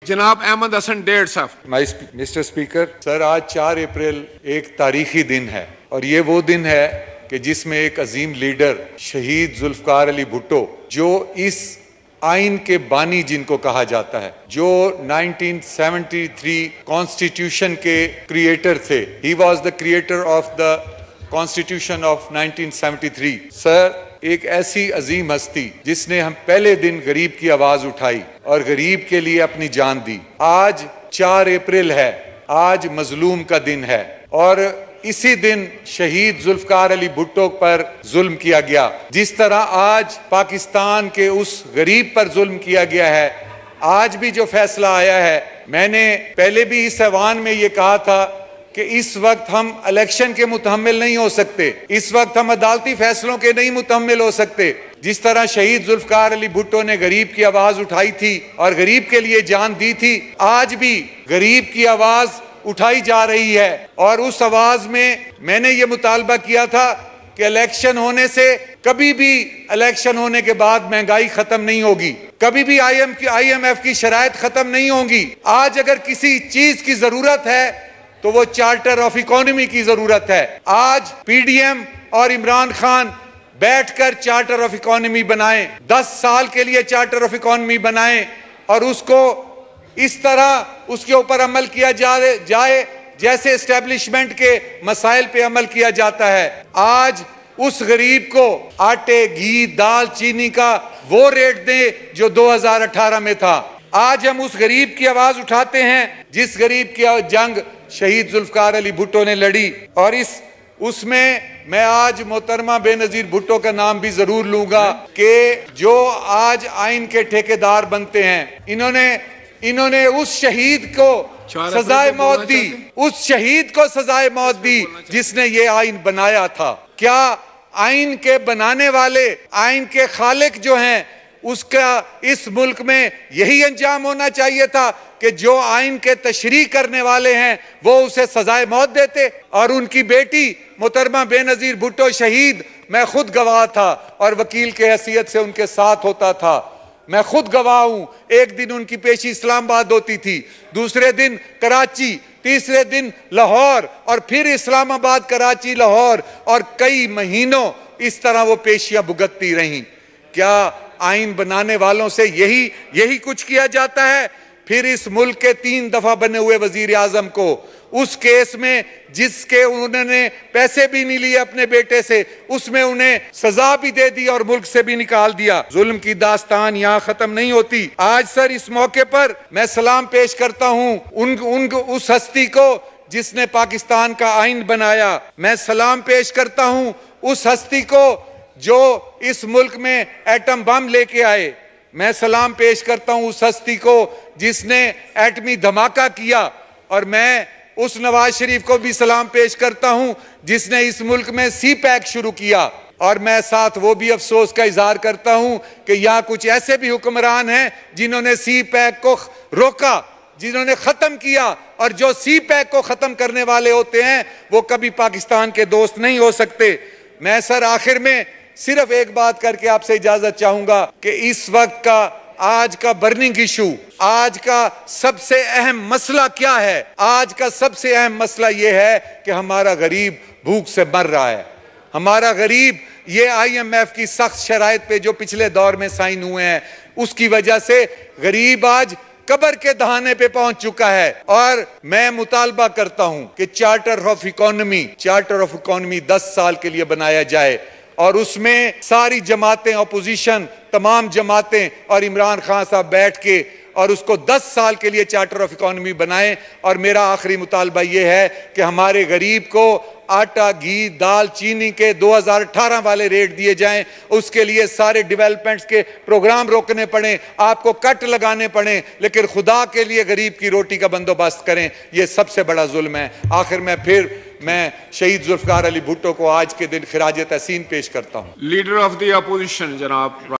जनाब अहमद हसन डेढ़ साहब। मिस्टर स्पीकर सर, आज 4 अप्रैल एक तारीखी दिन है और ये वो दिन है कि जिसमें एक अजीम लीडर शहीद जुल्फकार अली भुट्टो, जो इस आइन के बानी जिनको कहा जाता है, जो 1973 कॉन्स्टिट्यूशन के क्रिएटर थे, he was the creator of the constitution of 1973। Sir, एक ऐसी अजीम हस्ती जिसने हम पहले दिन गरीब की आवाज उठाई और गरीब के लिए अपनी जान दी। आज 4 अप्रैल है, आज मजलूम का दिन है और इसी दिन शहीद जुल्फकार अली भुट्टो पर जुल्म किया गया। जिस तरह आज पाकिस्तान के उस गरीब पर जुल्म किया गया है, आज भी जो फैसला आया है, मैंने पहले भी इस ऐवान में ये कहा था कि इस वक्त हम इलेक्शन के मुतहम्मिल नहीं हो सकते, इस वक्त हम अदालती फैसलों के नहीं मुतहम्मिल हो सकते। जिस तरह शहीद जुल्फकार अली भुट्टो ने गरीब की आवाज उठाई थी और गरीब के लिए जान दी थी, आज भी गरीब की आवाज उठाई जा रही है। और उस आवाज में मैंने ये मुतालबा किया था कि इलेक्शन होने से कभी भी, इलेक्शन होने के बाद महंगाई खत्म नहीं होगी, कभी भी IMF की शराइत खत्म नहीं होंगी। आज अगर किसी चीज की जरूरत है तो वो चार्टर ऑफ इकोनॉमी की जरूरत है। आज PDM और इमरान खान बैठकर चार्टर ऑफ इकोनॉमी बनाएं, 10 साल के लिए चार्टर ऑफ इकोनॉमी बनाएं और उसको इस तरह उसके ऊपर अमल किया जाए जैसे एस्टेब्लिशमेंट के मसाइल पे अमल किया जाता है। आज उस गरीब को आटे, घी, दाल, चीनी का वो रेट दें जो 2018 में था। आज हम उस गरीब की आवाज उठाते हैं जिस गरीब की जंग शहीद जुल्फकार अली भुट्टो ने लड़ी। और उसमें मैं आज मोहतरमा बेनजीर भुट्टो का नाम भी जरूर लूंगा कि जो आज आइन के ठेकेदार बनते हैं, इन्होंने उस शहीद को सजाए मौत दी, उस शहीद को सजाए मौत दी जिसने ये आइन बनाया था। क्या आइन के बनाने वाले, आइन के खालिक जो हैं, उसका इस मुल्क में यही अंजाम होना चाहिए था कि जो आइन के तशरीह करने वाले हैं वो उसे सजाए मौत देते? और उनकी बेटी मोहतरमा बेनजीर भुट्टो शहीद, मैं खुद गवाह था और वकील के हैसियत से उनके साथ होता था। मैं खुद गवाह हूं। एक दिन उनकी पेशी इस्लामाबाद होती थी, दूसरे दिन कराची, तीसरे दिन लाहौर और फिर इस्लामाबाद, कराची, लाहौर और कई महीनों इस तरह वो पेशियां भुगतती रहीं। क्या आइन बनाने वालों से यही कुछ किया जाता है? फिर इस मुल्क के 3 दफा बने हुए वजीर आजम को उस केस में जिसके उन्होंने पैसे भी नहीं लिए अपने बेटे से, उसमें उन्हें सजा भी दे दी और मुल्क से भी निकाल दिया। जुल्म की दास्तान यहाँ खत्म नहीं होती। आज सर, इस मौके पर मैं सलाम पेश करता हूँ उस हस्ती को जिसने पाकिस्तान का आइन बनाया। मैं सलाम पेश करता हूँ उस हस्ती को जो इस मुल्क में एटम बम लेके आए। मैं सलाम पेश करता हूं उस हस्ती को जिसने एटमी धमाका किया और मैं उस नवाज शरीफ को भी सलाम पेश करता हूं जिसने इस मुल्क में CPAC शुरू किया। और मैं साथ वो भी अफसोस का इजहार करता हूं कि यहाँ कुछ ऐसे भी हुक्मरान हैं जिन्होंने CPAC को रोका, जिन्होंने खत्म किया, और जो CPAC को खत्म करने वाले होते हैं वो कभी पाकिस्तान के दोस्त नहीं हो सकते। मैं सर आखिर में सिर्फ एक बात करके आपसे इजाजत चाहूंगा कि इस वक्त का, आज का बर्निंग इशू, आज का सबसे अहम मसला क्या है? आज का सबसे अहम मसला यह है कि हमारा गरीब भूख से मर रहा है। हमारा गरीब ये IMF की सख्त शराइत पे जो पिछले दौर में साइन हुए हैं, उसकी वजह से गरीब आज कब्र के दहाने पे पहुंच चुका है। और मैं मुतालबा करता हूं कि चार्टर ऑफ इकोनॉमी 10 साल के लिए बनाया जाए और उसमें सारी जमातें, अपोजिशन, तमाम जमातें और इमरान खान साहब बैठ के और उसको 10 साल के लिए चार्टर ऑफ इकोनॉमी बनाएं। और मेरा आखिरी मुतालबा यह है कि हमारे गरीब को आटा, घी, दाल, चीनी के 2018 वाले रेट दिए जाएं। उसके लिए सारे डेवलपमेंट्स के प्रोग्राम रोकने पड़े, आपको कट लगाने पड़े, लेकिन खुदा के लिए गरीब की रोटी का बंदोबस्त करें। यह सबसे बड़ा जुल्म है। आखिर में मैं शहीद जुल्फकार अली भुट्टो को आज के दिन खिराज तहसीन पेश करता हूं। लीडर ऑफ द अपोजिशन जनाब।